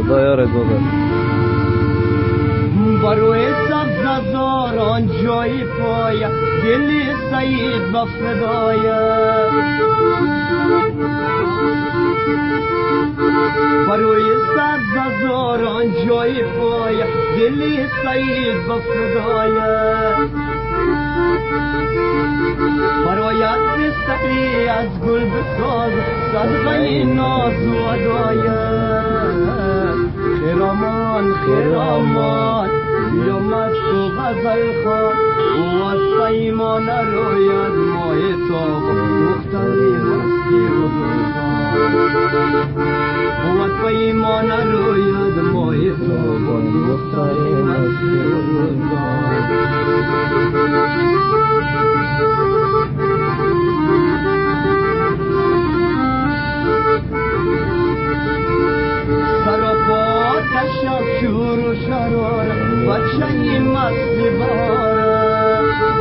خدایا رضا ده. بروی سبززاران جای پایا دلی سعید با فدایا بروی سبززاران جای پایا دلی سعید با فدایا برایت بستقی از گل بساز صدقه ناز و ادایا خرامان خرامان یا مست و غزل خان او از پیمان روید ماه تاب دختری مستی و گلزان او از پیمان روید ماه تاب دختری مستی و گلزان کشم شور و شرار بچه مستی بارم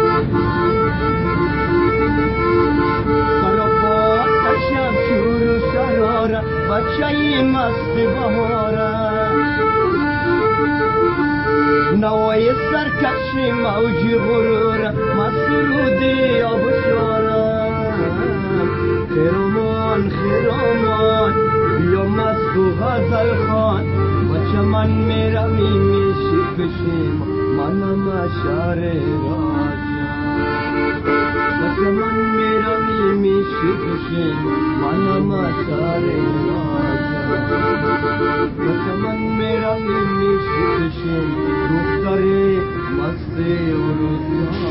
سراپا کشم شور و شرار بچه مستی بارم نوای سرکشی موجی غرور مسرودی آبشارم خرامان خرامان یا مست و غزل خان چمن میرا میشی کشیم منم شهر راجا چمن میرا میشی کشیم منم شهر راجا چمن میرا میشی کشیم دختری مستی و روزا